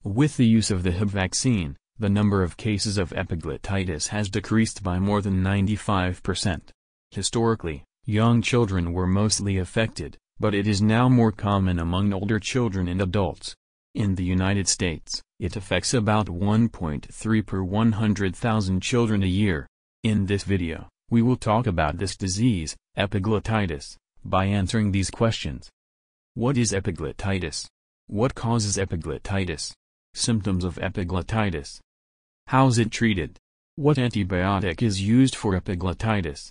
With the use of the Hib vaccine, the number of cases of epiglottitis has decreased by more than 95%. Historically, young children were mostly affected, but it is now more common among older children and adults. In the United States, it affects about 1.3 per 100,000 children a year. In this video, we will talk about this disease, epiglottitis, by answering these questions. What is epiglottitis? What causes epiglottitis? Symptoms of epiglottitis. How's it treated? What antibiotic is used for epiglottitis?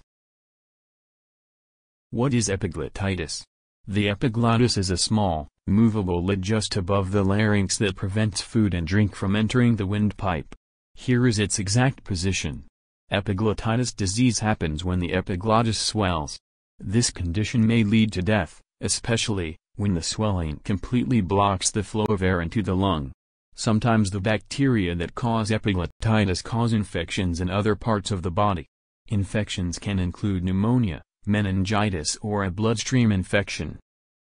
What is epiglottitis? The epiglottis is a small, movable lid just above the larynx that prevents food and drink from entering the windpipe. Here is its exact position. Epiglottitis disease happens when the epiglottis swells. This condition may lead to death, especially when the swelling completely blocks the flow of air into the lung. Sometimes the bacteria that cause epiglottitis cause infections in other parts of the body. Infections can include pneumonia, meningitis, or a bloodstream infection.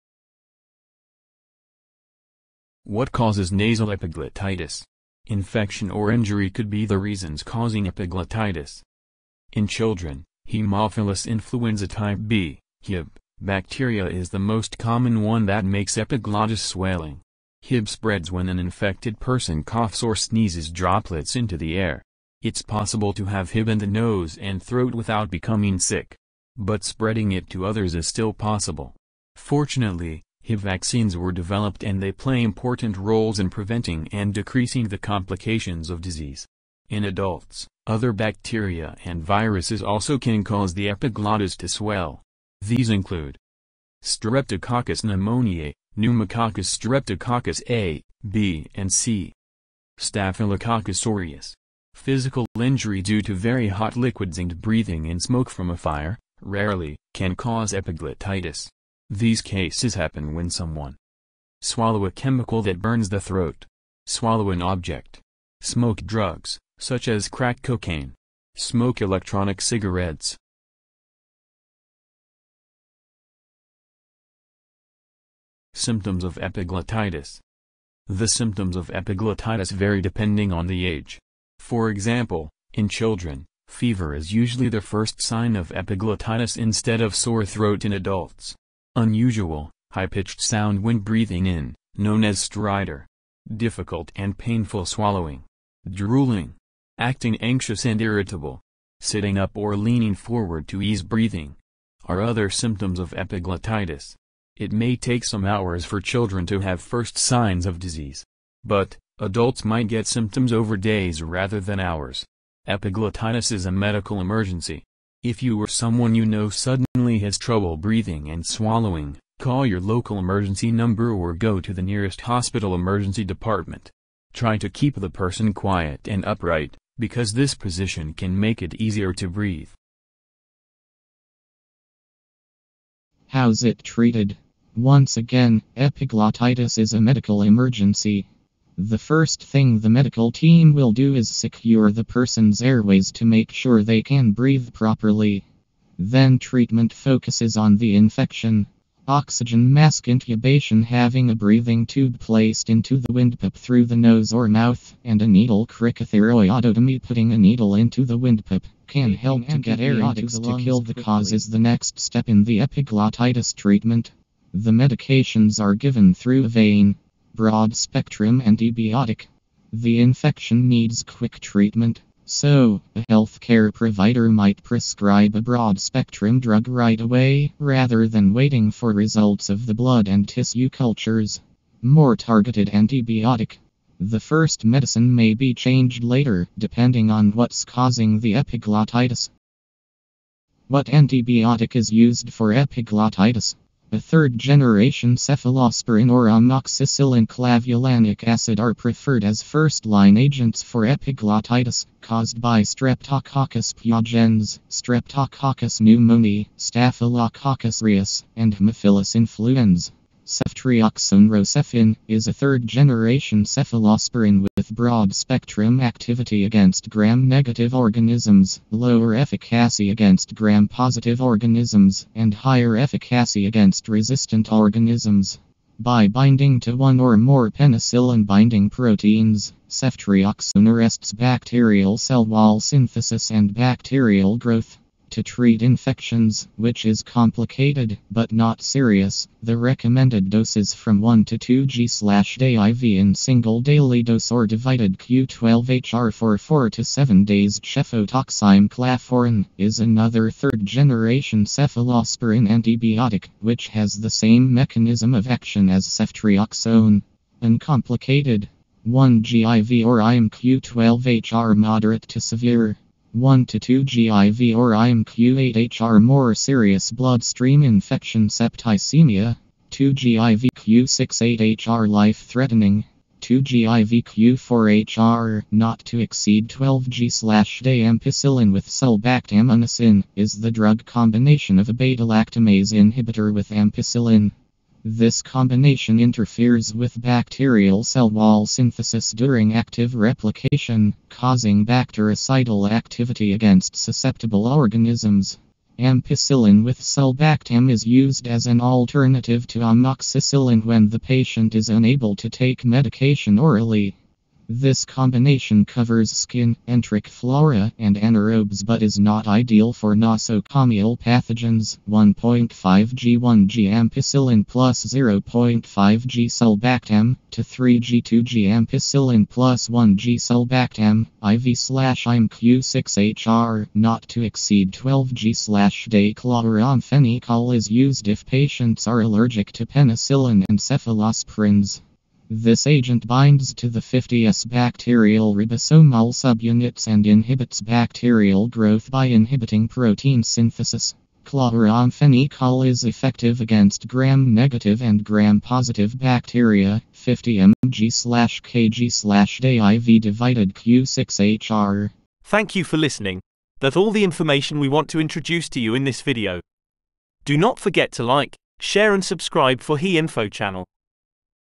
What causes nasal epiglottitis? Infection or injury could be the reasons causing epiglottitis. In children, Haemophilus influenza type B, Hib, bacteria is the most common one that makes epiglottis swelling. Hib spreads when an infected person coughs or sneezes droplets into the air. It's possible to have Hib in the nose and throat without becoming sick. But spreading it to others is still possible. Fortunately, Hib vaccines were developed and they play important roles in preventing and decreasing the complications of disease. In adults, other bacteria and viruses also can cause the epiglottis to swell. These include Streptococcus pneumoniae, Pneumococcus streptococcus A, B, and C. Staphylococcus aureus. Physical injury due to very hot liquids and breathing in smoke from a fire, rarely, can cause epiglottitis. These cases happen when someone swallow a chemical that burns the throat, swallow an object, smoke drugs, such as crack cocaine, smoke electronic cigarettes. Symptoms of epiglottitis. The symptoms of epiglottitis vary depending on the age. For example, in children, fever is usually the first sign of epiglottitis instead of sore throat in adults. Unusual, high-pitched sound when breathing in, known as stridor. Difficult and painful swallowing. Drooling. Acting anxious and irritable. Sitting up or leaning forward to ease breathing are other symptoms of epiglottitis. It may take some hours for children to have first signs of disease. But, adults might get symptoms over days rather than hours. Epiglottitis is a medical emergency. If you or someone you know suddenly has trouble breathing and swallowing, call your local emergency number or go to the nearest hospital emergency department. Try to keep the person quiet and upright, because this position can make it easier to breathe. How's it treated? Once again, epiglottitis is a medical emergency. The first thing the medical team will do is secure the person's airways to make sure they can breathe properly. Then treatment focuses on the infection. Oxygen mask intubation, having a breathing tube placed into the windpipe through the nose or mouth, and a needle cricothyroidotomy, putting a needle into the windpipe, can help to get air into the lungs to kill the cause is the next step in the epiglottitis treatment. The medications are given through a vein. Broad-spectrum antibiotic. The infection needs quick treatment, so a healthcare provider might prescribe a broad-spectrum drug right away, rather than waiting for results of the blood and tissue cultures. More targeted antibiotic. The first medicine may be changed later, depending on what's causing the epiglottitis. What antibiotic is used for epiglottitis? A third-generation cephalosporin or amoxicillin clavulanic acid are preferred as first-line agents for epiglottitis, caused by Streptococcus pyogenes, Streptococcus pneumoniae, Staphylococcus aureus, and Haemophilus influenza. Ceftriaxone Rocephin is a third-generation cephalosporin with broad-spectrum activity against gram-negative organisms, lower efficacy against gram-positive organisms, and higher efficacy against resistant organisms. By binding to one or more penicillin-binding proteins, ceftriaxone arrests bacterial cell wall synthesis and bacterial growth. To treat infections, which is complicated but not serious, the recommended dose is from 1 to 2 g/day IV in single daily dose or divided Q12HR for 4 to 7 days. Cefotoxime clavurin is another third-generation cephalosporin antibiotic, which has the same mechanism of action as ceftriaxone. Uncomplicated. 1 g IV or IM Q12HR moderate to severe. 1 to 2 g IV or IM Q8HR more serious bloodstream infection septicemia. 2 g IV Q68HR life-threatening. 2 g IV Q4HR not to exceed 12 g/day. Ampicillin with sulbactam-unicin is the drug combination of a beta-lactamase inhibitor with ampicillin. This combination interferes with bacterial cell wall synthesis during active replication, causing bactericidal activity against susceptible organisms. Ampicillin with sulbactam is used as an alternative to amoxicillin when the patient is unable to take medication orally. This combination covers skin, enteric flora, and anaerobes but is not ideal for nosocomial pathogens. 1.5 g 1 g ampicillin plus 0.5 g sulbactam to 3 g 2 g ampicillin plus 1 g sulbactam IV/IM Q6HR not to exceed 12 g/day. Chloramphenicol is used if patients are allergic to penicillin and cephalosporins. This agent binds to the 50S bacterial ribosomal subunits and inhibits bacterial growth by inhibiting protein synthesis. Chloramphenicol is effective against gram-negative and gram-positive bacteria, 50 mg/kg/day IV divided Q6HR. Thank you for listening. That's all the information we want to introduce to you in this video. Do not forget to like, share and subscribe for HE Info channel.